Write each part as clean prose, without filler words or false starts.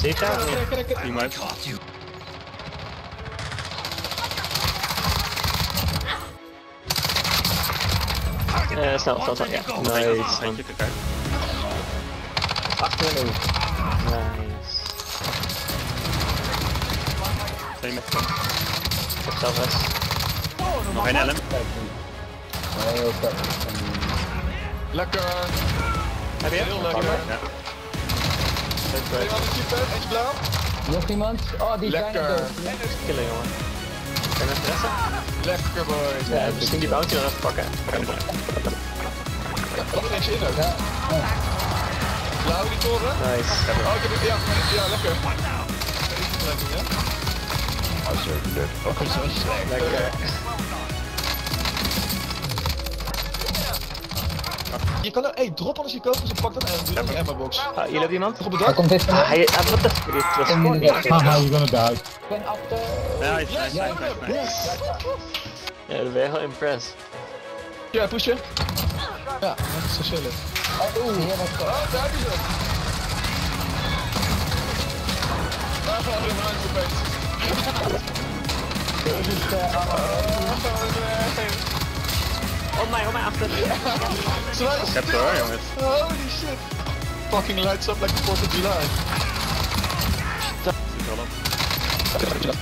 Safe daar? Team uit. Snel, ja. Nice. Eentje, kijk uit. Achter en over. Nice. Twee met Ik heb zelf rest. nog één LM. Lekker. Heb je? Heel lekker. Ja. Iemand is super, eentje blauw. Nog iemand? Oh, die zijn Lekker. er dood. Killen, jongen. Kan je interesse? Lekker boy. Ja, misschien die bounty nog even pakken. Oh, er eentje in ook. Ja. Blauw die toren. Nice. Oh, ik heb het, ja, lekker. Oh, zo leuk. Ook zo slecht. Lekker. Je kan er, drop alles je koopt, dus pak dat en doe die ammo box. Ah, hier heb je iemand? Nog op het Daar dak? komt dit van. Wat de fuck? Dit was gewoon niet. Haha, you're gonna die. Ik ben achter. Nice. Ja, dat ben je wel impressed. Ja, pushen. Ja, dat is zo chillen. Oeh, hier was het. Oh, daar heb je ze. Daar gaan we eruit opeens. Dit is Oh mij, achter. Ze waren Ik heb het hoor, jongens. Holy shit. Fucking lights up like the 4th of July. Zit wel op.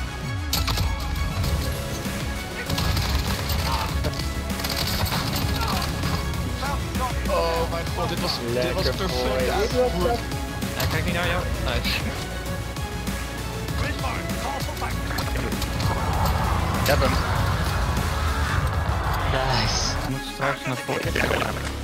Oh mijn god, dit was perfect. Hij kijkt niet naar jou. Nice. Ik heb hem. Nice. Ik moet straks naar voren.